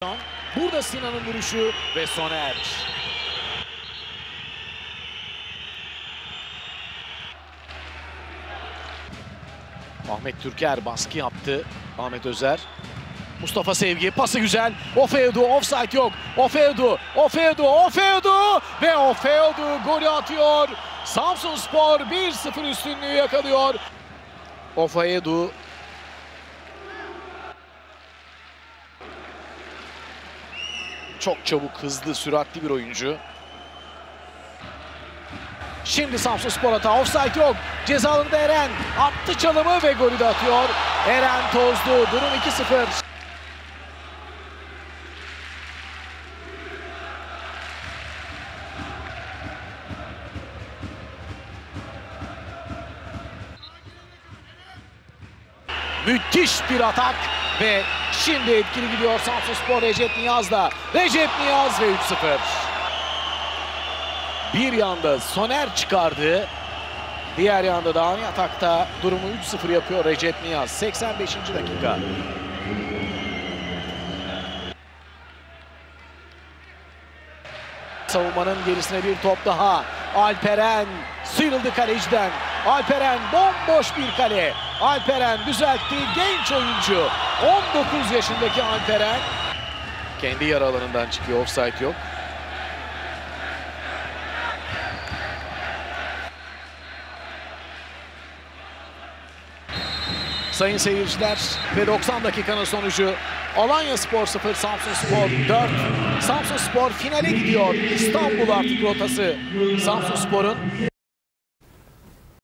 Burada Sinan'ın vuruşu ve Soner. Ahmet Türker baskı yaptı. Ahmet Özer. Mustafa Sevgi pası güzel. Ofeodu, offside yok. Ofeodu ve Ofeodu golü atıyor. Samsunspor 1-0 üstünlüğü yakalıyor. Ofeodu çok çabuk, hızlı, süratli bir oyuncu. Şimdi Samsunspor hata, offside yok. Ceza alanında Eren attı çalımı ve golü de atıyor. Eren Tozlu, durum 2-0. Müthiş bir atak ve şimdi etkili gidiyor Samsunspor Recep Niyaz'da. Recep Niyaz ve 3-0. Bir yanda Soner çıkardı. Diğer yanda da ani atakta durumu 3-0 yapıyor Recep Niyaz. 85. dakika. Savunmanın gerisine bir top daha. Alperen sıyrıldı kaleciden. Alperen bomboş bir kale. Alperen düzeltti. Genç oyuncu. 19 yaşındaki Alperen. Kendi yarı alanından çıkıyor. Offside yok. Sayın seyirciler ve 90 dakikanın sonucu Alanyaspor 0, Samsunspor 4. Samsunspor finale gidiyor. İstanbul artık rotası Samsunspor'un.